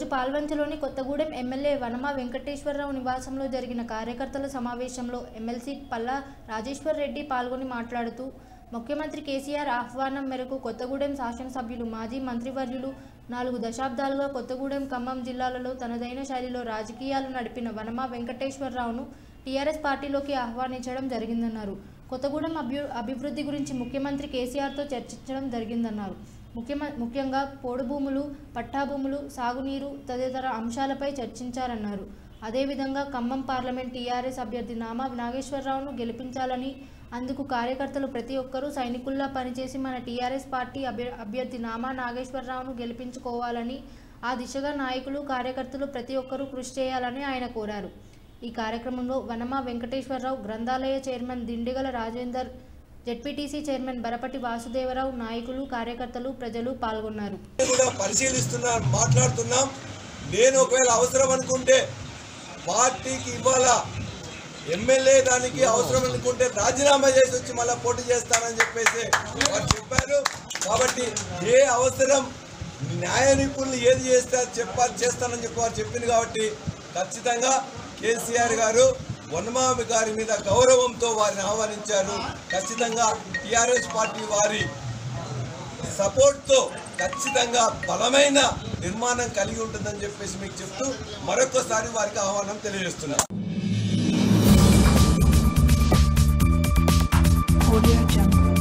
పాల్వంచలోని Kothagudem MLA Vanama Venkateswararao నివాసంలో జరిగిన కార్యకర్తల సమావేశంలో ఎమ్మెల్సీ పల్లా రాజేశ్వర్ రెడ్డి పాల్గొని మాట్లాడుతూ ముఖ్యమంత్రి కేసీఆర్ ఆహ్వానం మేరకు కొత్తగూడెం శాసనసభ్యులు మాజీ మంత్రివర్యులు 4 దశాబ్దాలుగా కొత్తగూడెం ఖమ్మం జిల్లాలలో తనదైన శైలిలో రాజకీయాలు నడిపిన వనమా వెంకటేశ్వరరావును టీఆర్ఎస్ పార్టీలోకి ఆహ్వానించడం జరిగిందన్నారు. కొత్తగూడెం అభివృద్ధి గురించి ముఖ్యమంత్రి కేసీఆర్తో చర్చించడం జరిగిందన్నారు. ముఖ్యంగా పోడు భూములు, పట్టా భూములు, సాగునీరు తదితర అంశాలపై చర్చించారన్నారు. అదేవిధంగా ఖమ్మం పార్లమెంట్ టీఆర్ఎస్ అభ్యర్థి నామా నాగేశ్వరరావును గెలిపించాలని, అందుకు కార్యకర్తలు ప్రతి ఒక్కరూ సైనికుల్లా పనిచేసి మన టీఆర్ఎస్ పార్టీ అభ్యర్థి నామా నాగేశ్వరరావును గెలిపించుకోవాలని, ఆ దిశగా నాయకులు కార్యకర్తలు ప్రతి ఒక్కరూ కృషి చేయాలని ఆయన కోరారు. ఈ కార్యక్రమంలో వనమా వెంకటేశ్వరరావు, గ్రంథాలయ chairman Dindigala Rajender, ZPTC chairman Barapati Vasudevarao, నాయకులు, కార్యకర్తలు, ప్రజలు పాల్గొన్నారు. మాట్లాడుతున్నాం. నేను ఒకవేళ అవసరం అనుకుంటే పార్టీకి ఇవాళ ఎమ్మెల్యే దానికి అవసరం అనుకుంటే రాజీనామా చేసి వచ్చి మళ్ళీ పోటీ చేస్తానని చెప్పేసి వారు చెప్పారు. కాబట్టి ఏ అవసరం న్యాయ నిపుణులు ఏది చేస్తే చేస్తానని చెప్పి వారు చెప్పింది. కాబట్టి ఖచ్చితంగా కేసీఆర్ గారు వనమామి గారి మీద గౌరవంతో వారిని ఆహ్వానించారు. ఖచ్చితంగా టీఆర్ఎస్ పార్టీ వారి సపోర్ట్తో ఖచ్చితంగా బలమైన నిర్మాణం కలిగి ఉంటుందని చెప్పేసి మీకు చెప్తూ మరొకసారి వారికి ఆహ్వానం తెలియజేస్తున్నారు.